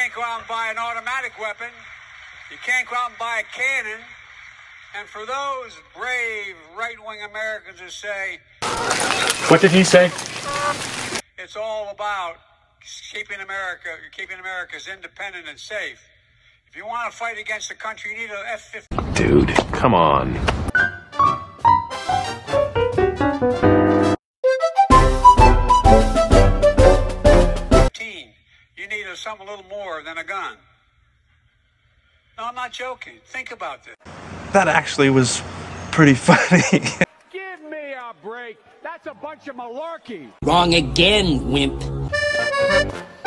can't go out and buy an automatic weapon. You can't go out and buy a cannon. And for those brave right-wing Americans who say... What did he say? It's all about keeping America's independent and safe. If you want to fight against the country, you need an F-15. Dude, come on. You need something a little more than a gun. No, I'm not joking. Think about this. That actually was pretty funny. Give me a break. That's a bunch of malarkey. Wrong again, wimp.